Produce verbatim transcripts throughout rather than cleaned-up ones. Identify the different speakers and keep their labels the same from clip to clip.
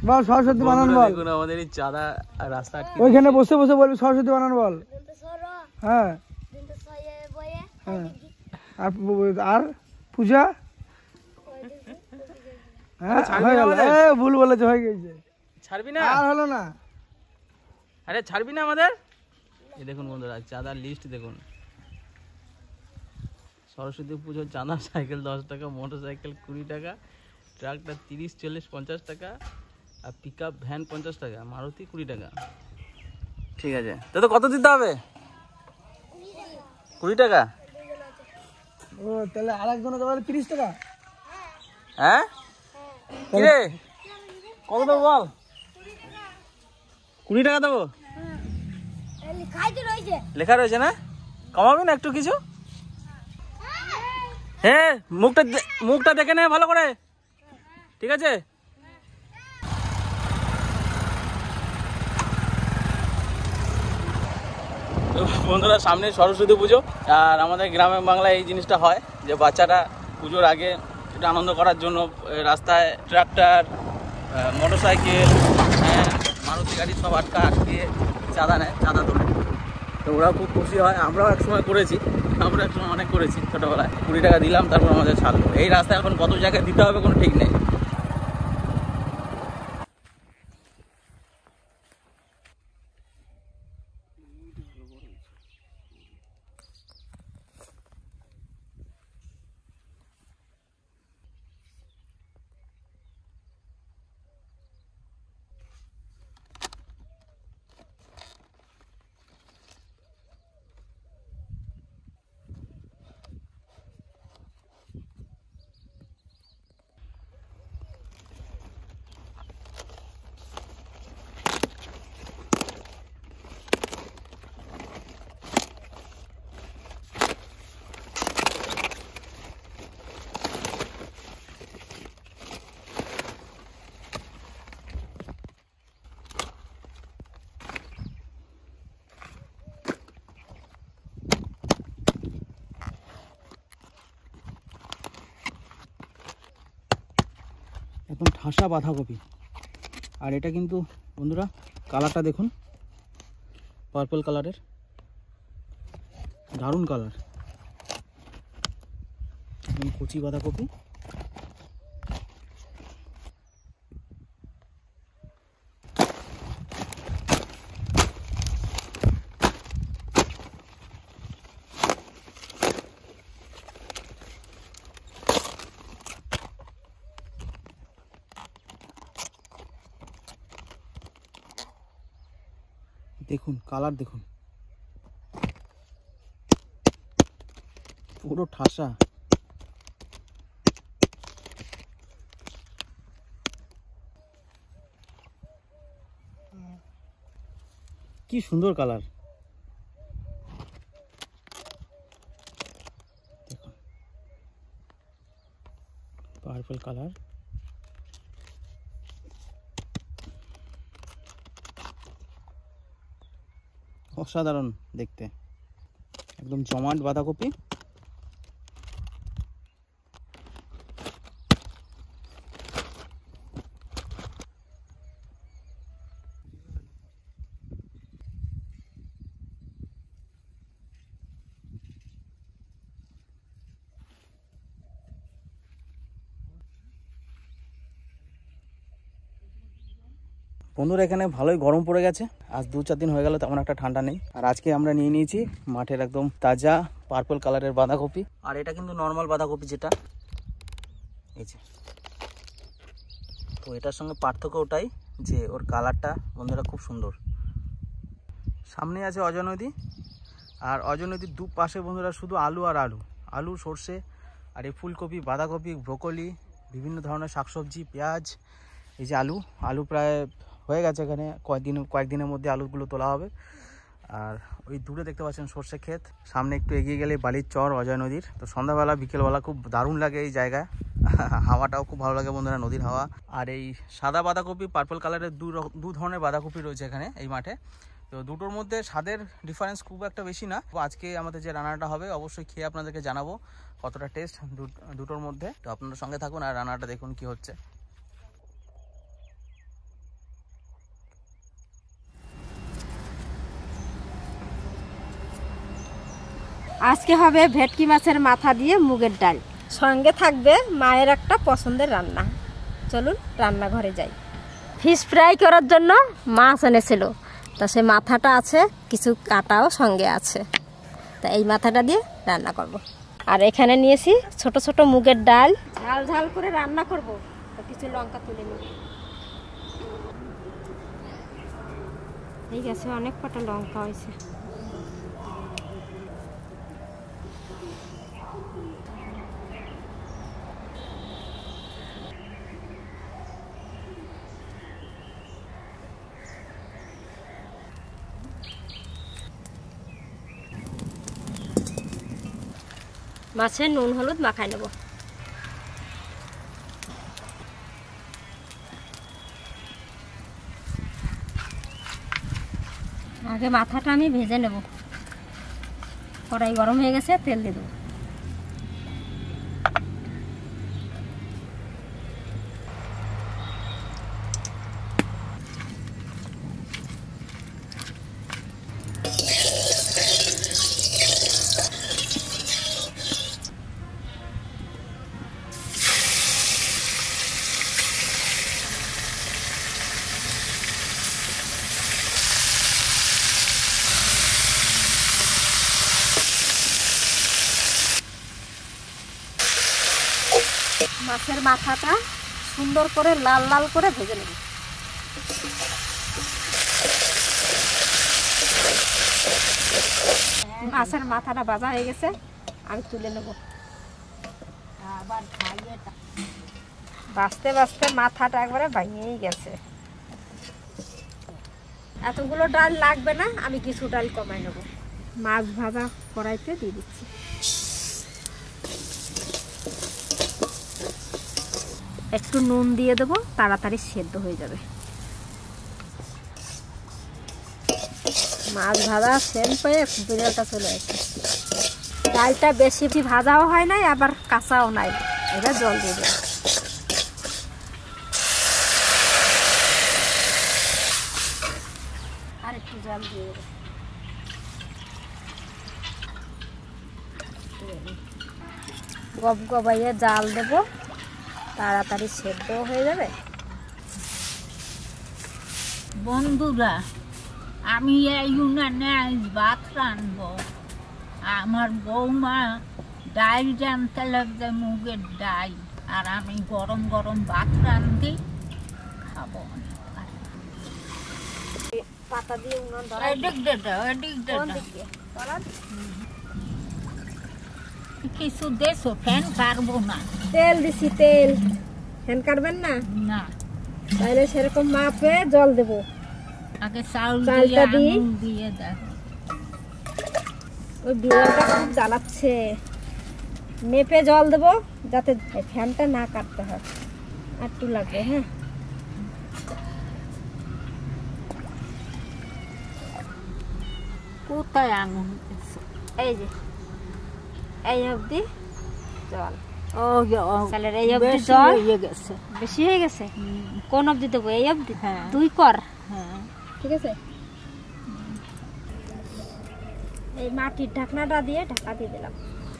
Speaker 1: বল সরস্বতী বানান বল।
Speaker 2: দেখুন আমাদের এই চাঁদা রাস্তা
Speaker 1: ওইখানে বসে বসে বলবি সরস্বতী বানান বল। হ্যাঁ হ্যাঁ আর আর পূজা হ্যাঁ হয়ে গেল। এ ভুল বলেছে, হয়ে গেছে।
Speaker 2: ছাড়বি না
Speaker 1: আর হলো না।
Speaker 2: আরে ছাড়বি না আমাদের। এই দেখুন বন্ধুরা চাঁদার লিস্ট দেখুন। সরস্বতী পুজোর চাঁদা সাইকেল দশ টাকা, মোটর সাইকেল কুড়ি টাকা, ট্রাক্টর তিরিশ চল্লিশ পঞ্চাশ টাকা, আর পিক আপ ভ্যান পঞ্চাশ টাকা, মারুতি কুড়ি টাকা। ঠিক আছে, তো তো কত দিতে হবে? কুড়ি টাকা।
Speaker 1: ও তাহলে আরেকজনের দেওয়া তিরিশ টাকা।
Speaker 2: হ্যাঁ কিরে কত দেবো বল? কুড়ি টাকা দেবো। লেখা রয়েছে না, কমাবি না একটু কিছু? হ্যাঁ মুখটা মুখটা দেখে নে ভালো করে, ঠিক আছে? বন্ধুরা সামনে সরস্বতী পুজো, আর আমাদের গ্রামে বাংলায় এই জিনিসটা হয় যে বাচ্চারা পুজোর আগে একটু আনন্দ করার জন্য রাস্তায় ট্রাক্টর, মোটর সাইকেল, মারুতি গাড়ি সব আটকা আটকিয়ে চাঁদা নেয়, চাঁদা তোলে। তো ওরা খুব খুশি হয়, আমরাও একসময় করেছি, আমরা একসময় অনেক করেছি ছোটোবেলায়। কুড়ি টাকা দিলাম, তারপর আমাদের ছাড়লো। এই রাস্তায় এখন কত জায়গায় দিতে হবে কোনো ঠিক নেই। একদম ঠাসা বাঁধাকপি। আর এটা কিন্তু বন্ধুরা কালারটা দেখুন, পার্পল কালারের, দারুণ কালার। একদম কচি বাঁধাকপি। দেখুন কালার দেখুন, পুরো ঠাসা। কি সুন্দর কালার দেখুন, পার্পল কালার। অসাধারণ দেখতে, একদম জমাট বাঁধাকপি। বন্ধুরা এখানে ভালোই গরম পড়ে গেছে, আজ দু চার দিন হয়ে গেল তেমন একটা ঠান্ডা নেই। আর আজকে আমরা নিয়ে নিয়েছি মাঠের একদম তাজা পার্পল কালারের বাঁধাকপি। আর এটা কিন্তু নর্মাল বাঁধাকপি যেটা, এই যে। তো এটার সঙ্গে পার্থক্য ওটাই যে ওর কালারটা বন্ধুরা খুব সুন্দর। সামনে আছে অজয় নদী, আর অজয় নদীর দু পাশে বন্ধুরা শুধু আলু আর আলু, আলু সর্ষে, আর এই ফুলকপি, বাঁধাকপি, ব্রোকলি, বিভিন্ন ধরনের শাকসবজি, পেঁয়াজ। এই যে আলু, আলু প্রায় হয়ে গেছে এখানে, কয়েকদিন কয়েকদিনের মধ্যে আলুগুলো তোলা হবে। আর ওই দূরে দেখতে পাচ্ছেন সর্ষে ক্ষেত, সামনে একটু এগিয়ে গেলে বালির চর অজয় নদীর। তো সন্ধ্যাবেলা বিকেলবেলা খুব দারুণ লাগে এই জায়গায়, হাওয়াটাও খুব ভালো লাগে বন্ধুরা, নদীর হাওয়া। আর এই সাদা বাঁধাকপি, পার্পল কালারের দু দু ধরনের বাঁধাকপি রয়েছে এখানে এই মাঠে। তো দুটোর মধ্যে স্বাদের ডিফারেন্স খুব একটা বেশি না। আজকে আমাদের যে রান্নাটা হবে অবশ্যই খেয়ে আপনাদেরকে জানাবো কতটা টেস্ট দুটোর মধ্যে। তো আপনারা সঙ্গে থাকুন আর রান্নাটা দেখুন কি হচ্ছে।
Speaker 3: আজকে হবে ভেটকি মাছের মাথা দিয়ে মুগের ডাল, সঙ্গে থাকবে মায়ের একটা পছন্দের রান্না। চলুন রান্নাঘরে যাই। ফিশ ফ্রাই করার জন্য মাছ এনেছিল, তা সে মাথাটা আছে, কিছু কাটাও সঙ্গে আছে, তা এই মাথাটা দিয়ে রান্না করব। আর এখানে নিয়েছি ছোট ছোট মুগের ডাল, ঝাল ঝাল করে রান্না করব। তো কিছু লঙ্কা তুলে নিই, এই গেছে অনেক কটা লঙ্কা হয়েছে। মাছে নুন হলুদ মাখাই নেব। আগে মাথাটা আমি ভেজে নেব। কড়াই গরম হয়ে গেছে, তেল দিয়ে দেবো। মাছের মাথাটা সুন্দর করে লাল লাল করে ভেজে নেব। মাছের মাথাটা ভাজা হয়ে গেছে, আমি তুলে নেব। বাঁচতে বাঁচতে মাথাটা একবারে ভাঙিয়েই গেছে। এতগুলো ডাল লাগবে না, আমি কিছু ডাল কমাই নেব। মাছ ভাজা কড়াইতে দিয়ে দিচ্ছি। একটু নুন দিয়ে দেবো, তাড়াতাড়ি সেদ্ধ হয়ে যাবে। মাছ ভাজা সেন্ট পেয়ে বিড়ালটা চলে আসে। ডালটা বেশি ভাজাও হয় নাই, আবার কাঁচাও নাই। এটা জল দিয়ে দেবো। আর একটু জল দিয়ে দেবো। গব গবাইয়ে জাল দেবো, তাড়াতাড়ি সেদ্ধ হয়ে যাবে।
Speaker 4: বন্ধুরা, আমি এই উনানে আজ ভাত রাঁধবো। আমার বৌমা ডাল জানতে লাগছে, মুগের ডাল, আর আমি গরম গরম ভাত রাঁধি, খাবো।
Speaker 3: পাতা দিয়ে উনান ধরা
Speaker 4: এদিক দে দাও, এদিক দে দাও। কিছু দেছো, ফ্যান কাটবো না।
Speaker 3: তেল দিছি, তেল। ফ্যান কাটবেন না?
Speaker 4: না,
Speaker 3: তাহলে সেরকম মাপে জল দেবো।
Speaker 4: আগে চাউল
Speaker 3: চালটা
Speaker 4: দিয়ে
Speaker 3: দিই।
Speaker 4: আঙুল দিয়ে দাও।
Speaker 3: ওই বিড়ালটা খুব জ্বালাচ্ছে। মেপে জল দেবো, যাতে ফ্যানটা না কাটতে হয়। আর একটু লাগবে। হ্যাঁ,
Speaker 4: কোথায় আঙুল দিছো?
Speaker 3: এই যে এই অবধি জল।
Speaker 4: ও ও,
Speaker 3: চালের এই অবধি
Speaker 4: বেশি
Speaker 3: জল
Speaker 4: হয়ে গেছে।
Speaker 3: বেশি হয়ে গেছে। কোন অবধি দেবো? এই অবধি?
Speaker 4: হ্যাঁ।
Speaker 3: দুই কর।
Speaker 4: হ্যাঁ,
Speaker 3: ঠিক আছে। এই মাটির ঢাকনাটা দিয়ে ঢাকা দিয়ে দিলাম।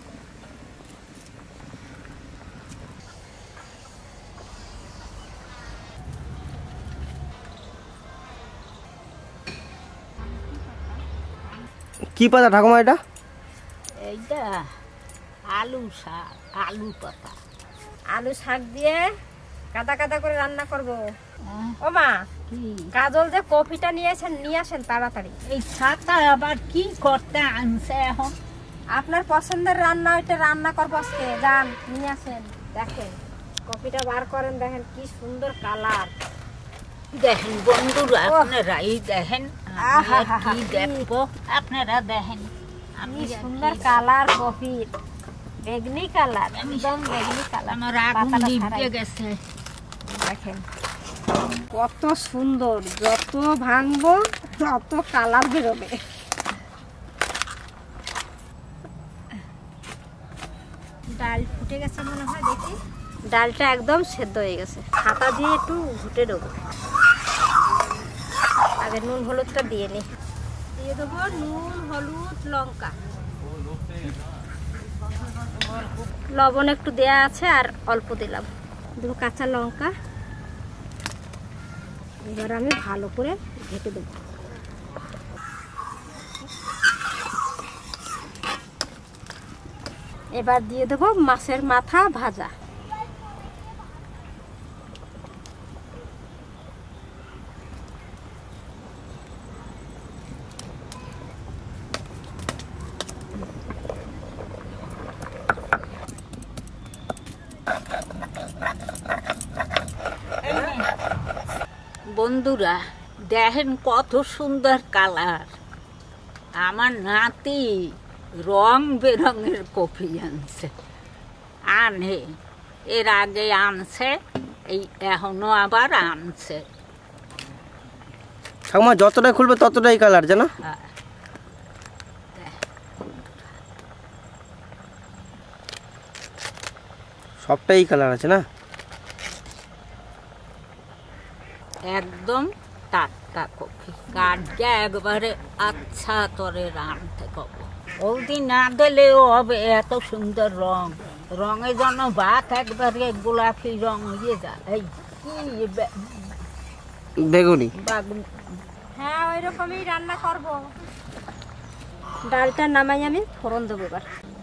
Speaker 1: কি পাতা ঠাকুমা এটা?
Speaker 4: এইটা আলু শাক, আলু পাতা।
Speaker 3: আলু শাক দিয়ে কাদা কাদা করে রান্না করব।
Speaker 4: হ্যাঁ,
Speaker 3: ও মা,
Speaker 4: কি
Speaker 3: কাজল যে কফিটা নিয়েছেন, নিয়ে আসেন তাড়াতাড়ি।
Speaker 4: এই শাকটা আবার কি করতে আনছে এখন?
Speaker 3: আপনার পছন্দের রান্না ওইটা রান্না করবো আজকে। যান, নিয়ে আসেন। দেখেন, কফিটা বার করেন, দেখেন কি সুন্দর কালার।
Speaker 4: দেখেন বন্ধুরা,
Speaker 3: ওহ।
Speaker 4: আপনারা এই দেখেন, আমি আর
Speaker 3: আহাহাহা,
Speaker 4: কি দেখবো, আপনারা দেখেন। আমি
Speaker 3: কি
Speaker 4: আর
Speaker 3: সুন্দর
Speaker 4: কি-
Speaker 3: কালার কফির, বেগনি কালার, একদম বেগনি কালার।
Speaker 4: আমার আগুন
Speaker 3: পাতাটা
Speaker 4: নিভে
Speaker 3: ছাড়াই।
Speaker 4: গেছে।
Speaker 3: দেখেন কত সুন্দর, যত ভাঙবো তত কালার বেরোবে। ডাল ফুটে গেছে মনে হয়, দেখি। ডালটা একদম সেদ্ধ হয়ে গেছে। হাতা দিয়ে একটু ঘুটে দেবো। আগে নুন হলুদটা দিয়ে নি। দিয়ে দেবো নুন হলুদ লঙ্কা। লবণ একটু দেয়া আছে আর অল্প দিলাম, দেবো কাঁচা লঙ্কা। এবার আমি ভালো করে ঢেকে দেবো। এবার দিয়ে দেবো মাছের মাথা ভাজা।
Speaker 4: বন্ধুরা দেখেন কত সুন্দর কালার। আমার নাতি রং বেরঙের কফি আনছে, আনে এর আগে আনছে, এই এখনো আবার আনছে।
Speaker 2: ঠাকুমা যতটাই খুলবে ততটাই কালার, জানো?
Speaker 4: হ্যাঁ,
Speaker 2: সবটাই কালার আছে না?
Speaker 4: একদম টাটকা কফি, কাঠটা একবারে আচ্ছা তরে রানতে কব। ওদি না দিলেও হবে, এত সুন্দর রং, রঙের জন্য ভাত একবারে গোলাপি রং হয়ে যায়। এই কি বে-
Speaker 2: বেগুনি।
Speaker 4: বাগুন
Speaker 3: হ্যাঁ ওই রকমই রান্না করব। ডালটা নামাই আমি ফোড়ন দেবো। এবার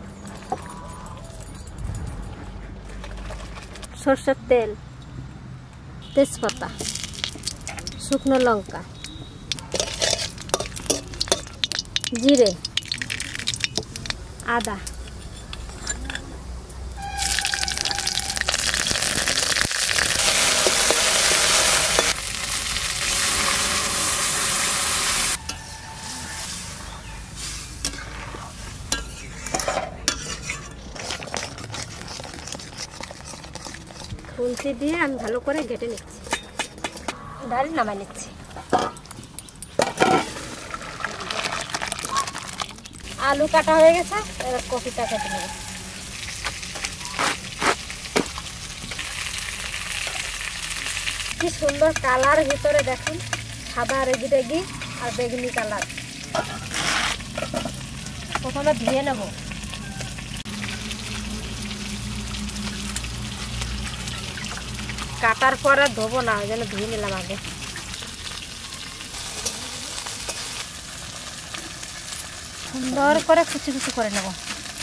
Speaker 3: সরষের তেল, তেজপাতা, শুকনো লঙ্কা, জিরে, আদা, খুন্তি দিয়ে আমি ভালো করে ঘেটে নিচ্ছি। ডাল নামাই নিচ্ছি। আলু কাটা হয়ে গেছে, এবার কপিটা কেটে নেব। কি সুন্দর কালার, ভিতরে দেখুন সাদা রেগি রেগি আর বেগুনি কালার। প্রথমে ধুয়ে নেব। কাটার পরে ধোবো না, ওই জন্য ধুয়ে নিলাম আগে। সুন্দর করে কুচি কুচি করে নেব।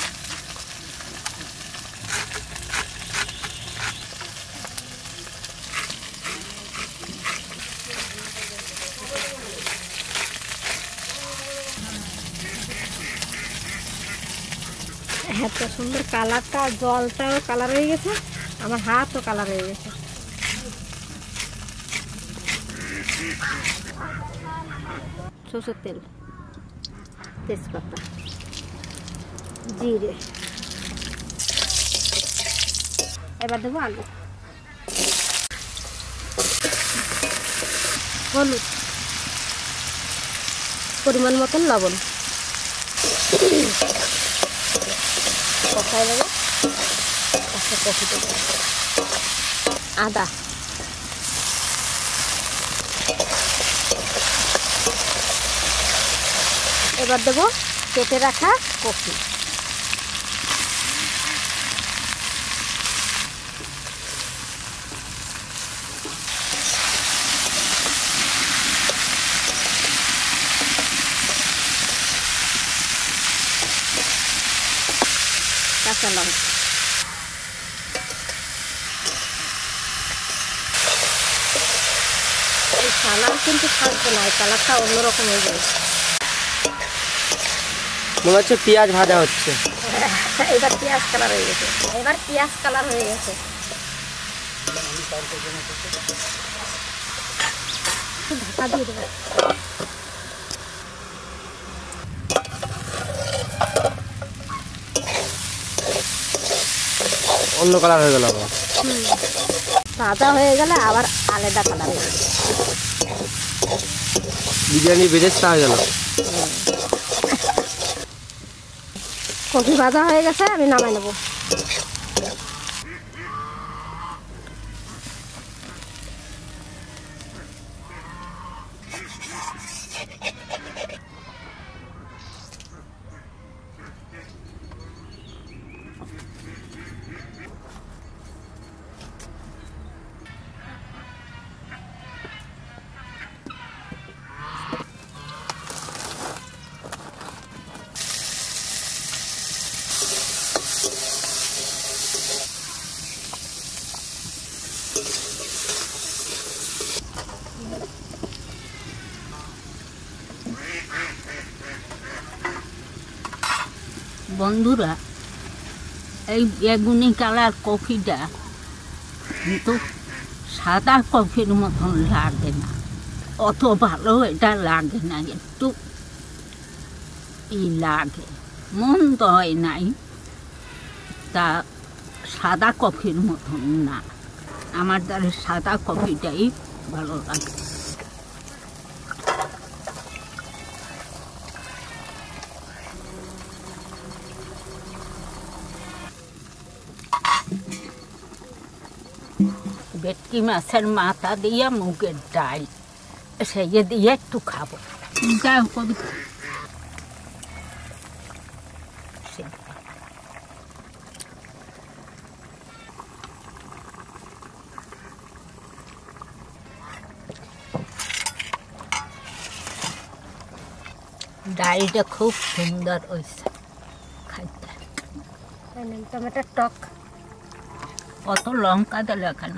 Speaker 3: এত সুন্দর কালারটা, জলটাও কালার হয়ে গেছে, আমার হাতও কালার হয়ে গেছে। সরষের তেল, তেজপাতা, জিরে, এবার দেবো আলু, হলুদ, পরিমাণ মতন লবণ, কষাই দেবো, তারপর কফি দেবো, আদা, এবার দেবো কেটে রাখা কফি। কাঁচা লঙ্কা, এই কালার কিন্তু থাকবে না, এই কালারটা অন্যরকম হয়ে যাবে।
Speaker 2: মনে হচ্ছে পেঁয়াজ ভাজা হচ্ছে।
Speaker 3: এবার পেঁয়াজ কালার হয়ে গেছে, এবার পেঁয়াজ কালার হয়ে গেছে। ঢাকা দিয়ে দেবো।
Speaker 2: অন্য কালার হয়ে গেল আবার।
Speaker 3: ভাজা হয়ে গেলে আবার আলাদা কালার হয়ে যাবে।
Speaker 2: বিরিয়ানি বেরেস্তা হয়ে গেল।
Speaker 3: কফি ভাজা হয়ে গেছে, আমি নামাই নেব।
Speaker 4: বন্ধুরা, এই বেগুনি কালার কফিটা কিন্তু সাদা কফির মতন লাগে না, অত ভালো এটা লাগে না, একটু ই লাগে, মন্দ হয় নাই, তা সাদা কফির মতন না। আমার দ্বারা সাদা কফিটাই ভালো লাগে। ভেটকি মাছের মাথা দিয়ে মুগের ডাল সেই দিয়ে একটু খাবো। যাও কবিতা, ডালটা খুব সুন্দর হয়েছে খাইতে।
Speaker 3: টমেটোর টক,
Speaker 4: কত লঙ্কা দিলে কেন?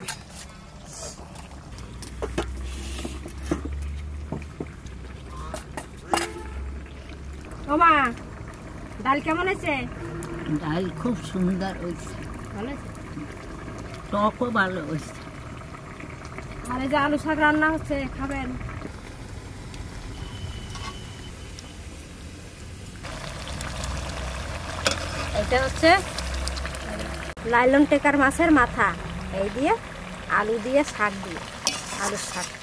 Speaker 3: ও মা, ডাল কেমন হয়েছে?
Speaker 4: ডাল খুব সুন্দর হয়েছে,
Speaker 3: ভালো হয়েছে,
Speaker 4: টকও ভালো হয়েছে।
Speaker 3: আর এই যে আলু শাক রান্না হচ্ছে, খাবেন? এটা হচ্ছে লাইলন টেকার মাছের মাথা, এই দিয়ে আলু দিয়ে শাক দিয়ে, আলুর শাক।